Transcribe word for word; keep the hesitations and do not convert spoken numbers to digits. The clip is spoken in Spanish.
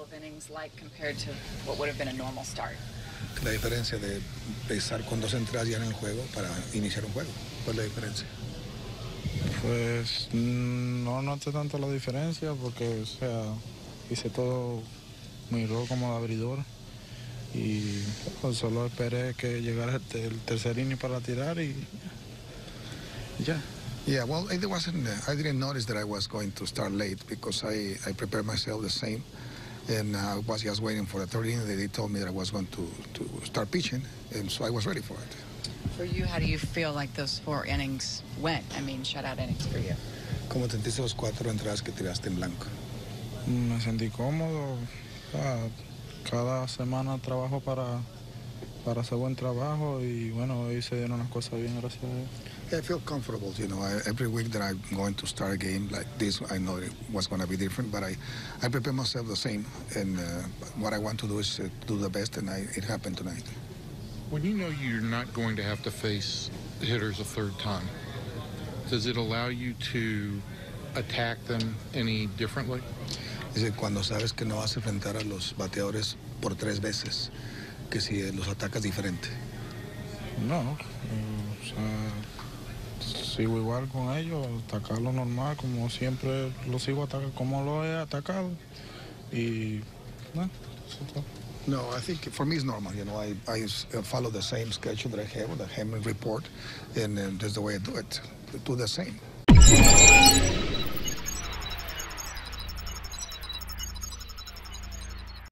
of innings like compared to what would have been a normal start? La diferencia de empezar con dos entradas ya en el juego para iniciar un juego. ¿Cuál es la diferencia? Pues no noté tanto la diferencia porque, o sea, hice todo muy rojo como abridor y pues, solo esperé que llegara el, el tercer inning para tirar y ya. Yeah, well, it wasn't. Uh, I didn't notice that I was going to start late because I, I prepared myself the same, and I was just waiting for the third inning. They told me that I was going to, to start pitching, and so I was ready for it. For you, how do you feel like those four innings went? I mean, shutout innings for you. ¿Cómo te sentiste los cuatro entradas que tiraste en blanco? Me sentí cómodo. Ah, cada semana trabajo para, para hacer buen trabajo y bueno, hoy se dieron las cosas bien, gracias a Dios. Yeah, I feel comfortable. You know, I, every week that I'm going to start a game like this, I know it was going to be different, but I, I prepare myself the same. And uh, what I want to do is uh, do the best, and I, it happened tonight. When you know you're not going to have to face hitters a third time, does it allow you to attack them any differently? Es decir, cuando sabes que no vas a enfrentar a los bateadores por tres veces, que si los atacas diferente. No, eh, o sea, sigo igual con ellos, atacarlo normal, como siempre lo sigo atacando, como lo he atacado. Y, no, eso es todo. No, I think for me it's normal. You know, I, I follow the same schedule that I have, the Hammond report, and, and that's the way I do it. Do the same.